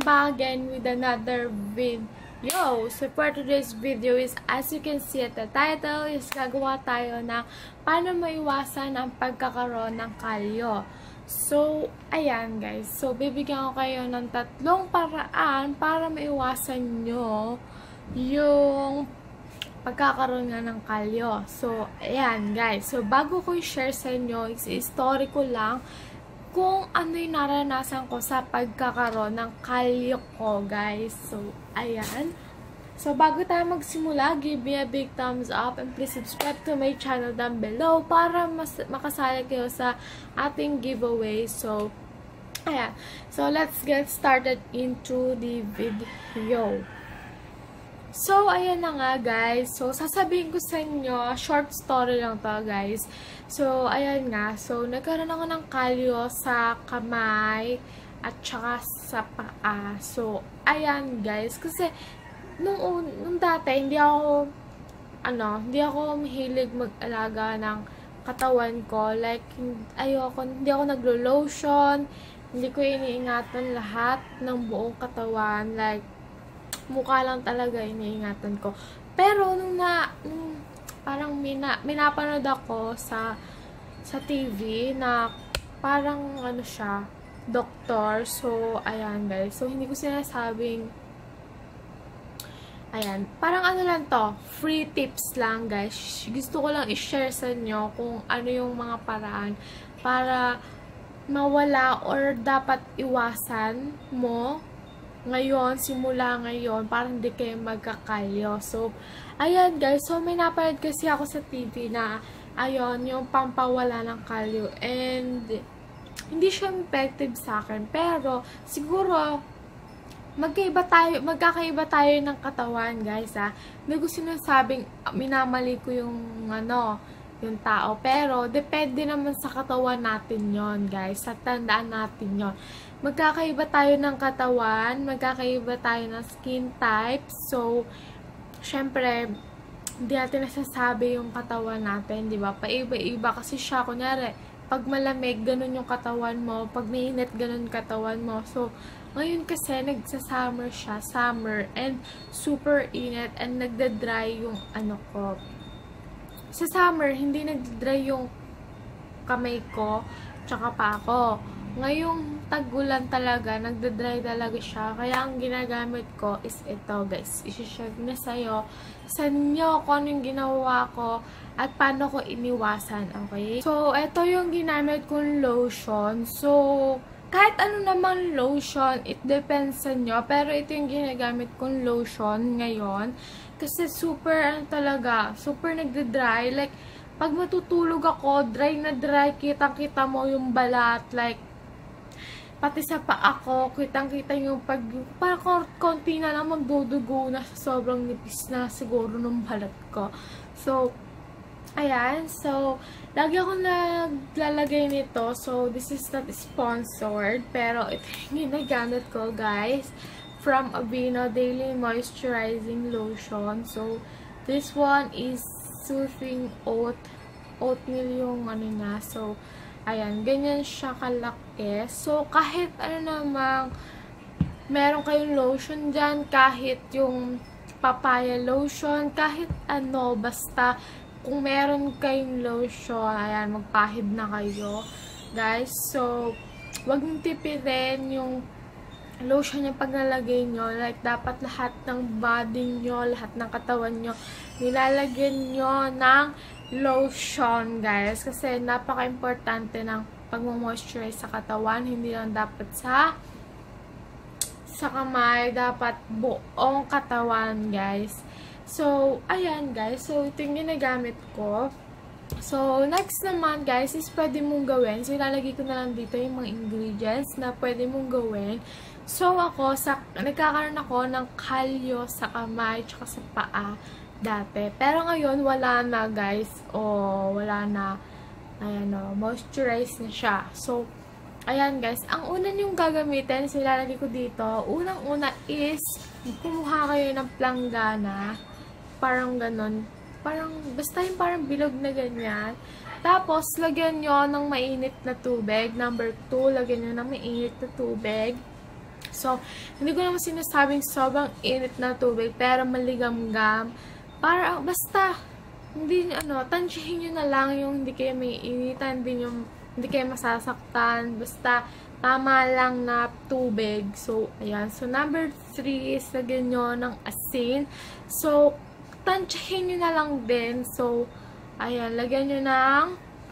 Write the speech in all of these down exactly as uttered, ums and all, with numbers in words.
back again with another video. So for today's video is, as you can see at the title, is gagawa tayo ng paano maiwasan ang pagkakaroon ng kalyo. So, ayan guys. So, bibigyan ko kayo ng tatlong paraan para maiwasan nyo yung pagkakaroon nga ng kalyo. So, ayan guys. So, bago ko i-share sa inyo, is-story ko lang kung ano yung naranasan ko sa pagkakaroon ng kalyo ko, guys. So, ayan. So, bago tayo magsimula, give me a big thumbs up and please subscribe to my channel down below para mas makasali kayo sa ating giveaway. So, ayan. So, let's get started into the video. So, ayan na nga, guys. So, sasabihin ko sa inyo, short story lang to, guys. So, ayan nga. So, nagkaroon ako ng kalyo sa kamay at saka sa paa. So, ayan, guys. Kasi, nung, nung dati, hindi ako, ano, hindi ako mahilig mag-alaga ng katawan ko. Like, ayoko, hindi ako naglo-lotion. Hindi ko iniingatan lahat ng buong katawan. Like, mukha lang talaga iniingatan ko. Pero, nung na, nung parang mina, minapanood ako sa, sa T V na parang, ano siya, doktor. So, ayan guys. So, hindi ko sinasabing, ayan, parang ano lang to, free tips lang guys. Gusto ko lang i-share sa inyo kung ano yung mga paraan para mawala or dapat iwasan mo ngayon, simula ngayon, parang hindi kayo magkakalyo. So, ayan guys. So, may napanood kasi ako sa T V na, ayun, yung pampawala ng kalyo. And, hindi siya effective sa akin. Pero, siguro, magkaiba tayo, magkakaiba tayo ng katawan, guys, ha. Hindi ko sinasabing, minamali ko yung, ano, yung tao. Pero, depende naman sa katawan natin yon, guys. Sa tandaan natin yon. Magkakaiba tayo ng katawan, magkakaiba tayo ng skin type. So, syempre, hindi natin nasasabi yung katawan natin, di ba? Paiba-iba kasi siya. Kunyari, pag malamig, ganun yung katawan mo. Pag mainit, ganun katawan mo. So, ngayon kasi, nagsa-summer siya. Summer. And, super init. And, nagda-dry yung ano ko. Sa summer, hindi nagda-dry yung kamay ko, tsaka pa ako. Ngayong tag-ulan talaga, nagda-dry talaga siya. Kaya ang ginagamit ko is ito, guys. I-share na sa'yo. Sa inyo kung ano yung ginawa ko at paano ko iniwasan, okay? So, ito yung ginamit kong lotion. So, kahit ano naman lotion, it depends sa inyo. Pero ito yung ginagamit kong lotion ngayon. Kasi super, ano talaga, super nagda-dry. Like, pag matutulog ako, dry na dry, kitang-kita mo yung balat. Like, pati sa paa ko, kitang-kita yung pag, parang konti na lang magdudugo na sa sobrang nipis na siguro ng balat ko. So, ayan. So, lagi ako naglalagay nito. So, this is not sponsored. Pero, ito yung ginagamit ko, guys. From Aveeno Daily Moisturizing Lotion. So, this one is soothing oat. Oatmeal yung ano niya. So, ayan, ganyan siya kalaki. So, kahit ano namang meron kayong lotion dyan, kahit yung papaya lotion, kahit ano, basta kung meron kayong lotion, ayan, magpahid na kayo, guys. So, wag niyong tipirin yung lotion yung paglalagay nyo. Like, dapat lahat ng body nyo, lahat ng katawan nyo, nilalagyan nyo ng lotion, guys. Kasi napaka-importante ng pag-moisturize sa katawan. Hindi lang dapat sa sa kamay. Dapat buong katawan, guys. So, ayan, guys. So, ito yung ginagamit ko. So, next naman, guys, is pwede mong gawin. So, ilalagay ko na lang dito yung mga ingredients na pwede mong gawin. So, ako, sa, nagkakaroon ako ng kalyo sa kamay tsaka sa paa dati. Pero ngayon, wala na, guys. O, wala na. Ayan, o. Moisturize na siya. So, ayan, guys. Ang una yung gagamitin, so ilalagay ko dito. Unang-una is, kumuha kayo ng planggana. Parang ganon. Parang, basta yung parang bilog na ganyan. Tapos, lagyan nyo ng mainit na tubig. Number two, lagyan nyo ng mainit na tubig. So, hindi ko naman sinasabing sobrang init na tubig, pero maligamgam. Para, basta, hindi, ano, tansyahin nyo na lang yung hindi kayo may initan, hindi, yung, hindi kayo masasaktan. Basta, tama lang na tubig. So, ayan. So, number three is lagyan nyo ng asin. So, tansyahin nyo na lang din. So, ayan, lagyan nyo ng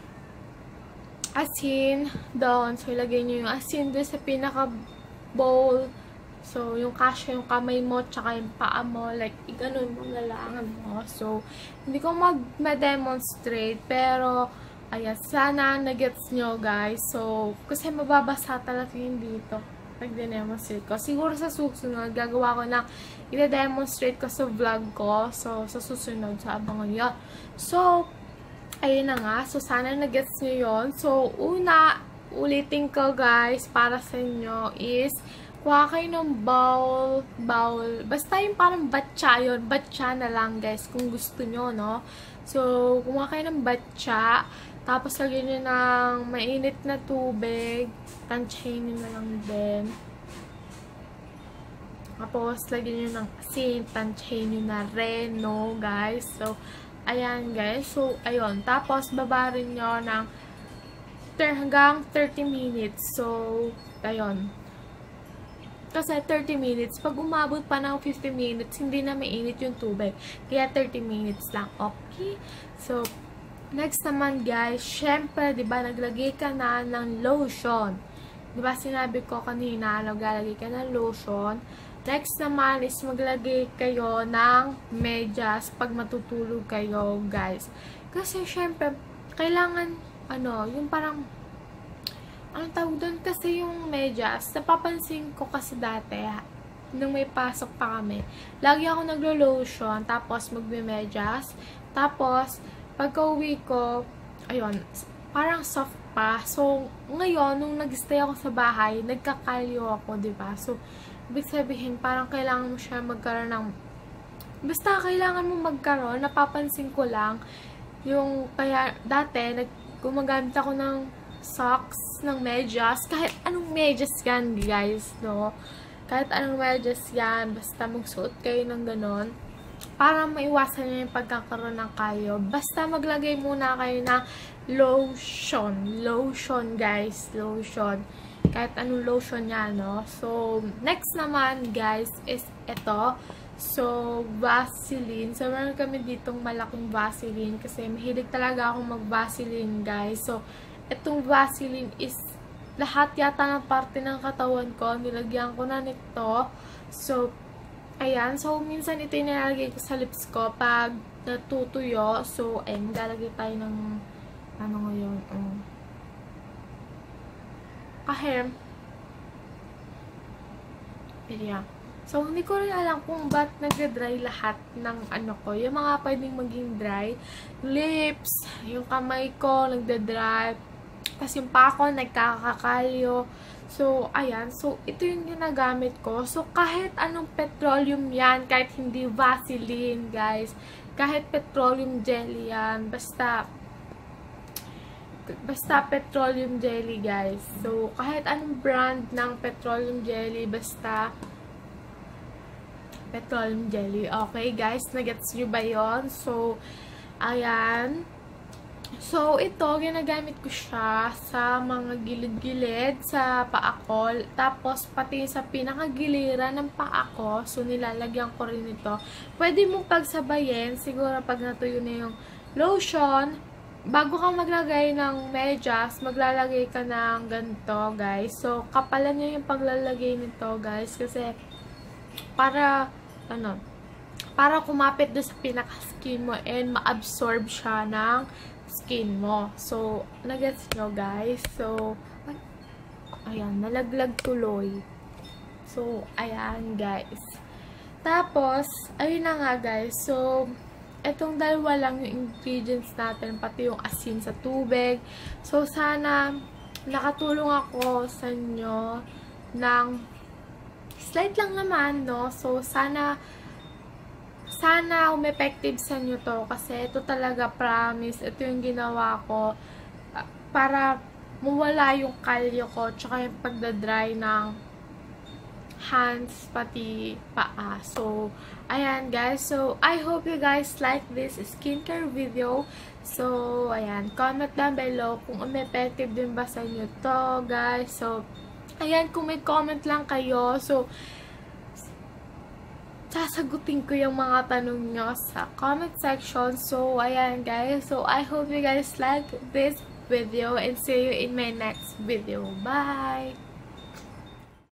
asin doon. So, ilagay nyo yung asin doon sa pinaka-bowl. So, yung kasya yung kamay mo, tsaka yung paa mo, like, iganon mo na lang mo. So, hindi ko mag-demonstrate, pero, ayan, sana nagets nyo, guys. So, kasi mababasa talaga yung dito. Nag-demonstrate ko. Siguro sa susunod, gagawa ko na, i-demonstrate ko sa vlog ko. So, sa susunod, sa abangan yun. So, ayun na nga. So, sana nagets nyo yun. So, una, ulitin ko, guys, para sa inyo is, kuha kayo ng bowl, bowl, basta yung parang batcha yun, batcha na lang, guys, kung gusto nyo, no? So, kumuha kayo ng batcha, tapos lagyan nyo ng mainit na tubig, tansyahin nyo na lang din. Tapos, lagyan nyo ng asin, tansyahin nyo na rin, no, guys? So, ayan, guys. So, ayun. Tapos, babarin nyo ng hanggang thirty minutes. So, ayun. Kasi thirty minutes, pag umabot pa ng fifty minutes, hindi na mainit yung tubig. Kaya thirty minutes lang, okay? So, next naman, guys, syempre, di ba, naglagay ka na ng lotion. Di ba, sinabi ko kanina, naglalagay ka ng lotion. Next naman is maglagay kayo ng medyas pag matutulog kayo, guys. Kasi, syempre, kailangan, ano, yung parang, ang tawag doon kasi yung medyas, napapansin ko kasi dati, nung may pasok pa kami, lagi ako naglo-lotion, tapos magme-medyas, tapos, pagka-uwi ko, ayun, parang soft pa. So, ngayon, nung nag-stay ako sa bahay, nagkakalyo ako, diba? So, ibig sabihin, parang kailangan mo siya magkaroon ng, basta kailangan mo magkaroon, napapansin ko lang, yung, kaya, dati, nag, gumagamit ako ng socks, ng medyas, kahit anong medyas yan, guys, no? Kahit anong medyas yan, basta magsuot kayo ng ganon, para maiwasan nyo yung pagkakaroon ng kalyo. Basta maglagay muna kayo ng lotion. Lotion, guys. Lotion. Kahit anong lotion yan, no? So, next naman, guys, is ito. So, Vaseline. So, meron kami ditong malaking Vaseline kasi mahilig talaga akong mag-Vaseline, guys. So, itong Vaseline is lahat yata ng parte ng katawan ko. Nilagyan ko na nito. So, ayan. So, minsan ito yung nilalagay ko sa lips ko pag natutuyo. So, ayun. Nilalagay tayo ng ano ngayon. Um, kahem. Yeah. So, hindi ko rin alam kung ba't nagda-dry lahat ng ano ko. Yung mga pwedeng maging dry. Lips, yung kamay ko, nagda-dry. Tapos yung pa ako, nagkakakalyo. So, ayan. So, ito yung ginagamit ko. So, kahit anong petroleum yan, kahit hindi Vaseline, guys. Kahit petroleum jelly yan. Basta, basta petroleum jelly, guys. So, kahit anong brand ng petroleum jelly, basta petroleum jelly. Okay, guys? Nagets nyo ba yun? So, ayan. So, ito, ginagamit ko siya sa mga gilid-gilid sa paa ko. Tapos, pati sa pinakagiliran ng paa ko. So, nilalagyan ko rin ito. Pwede mong pagsabayin. Siguro, pag natuyo na yung lotion, bago ka maglagay ng medyas, maglalagay ka ng ganito, guys. So, kapalan nyo yung paglalagay nito, guys. Kasi, para, ano, para kumapit doon sa pinaka-skin mo and ma-absorb siya ng skin mo. So, nagets nyo, guys. So, ay, ayan, nalaglag tuloy. So, ayan, guys. Tapos, ayun na nga, guys. So, etong dalawa lang yung ingredients natin, pati yung asin sa tubig. So, sana nakatulong ako sa inyo ng slight lang naman, no? So, sana sana umeffective sa inyo to. Kasi ito talaga, promise, ito yung ginawa ko uh, para mawala yung kalyo ko, tsaka yung pagdadry ng hands, pati paa. So, ayan guys. So, I hope you guys like this skincare video. So, ayan. Comment down below kung effective din ba sa inyo to, guys. So, ayan. Kung may comment lang kayo. So, sasagutin ko yung mga tanong nyo sa comment section. So, ayan guys. So, I hope you guys like this video and see you in my next video. Bye!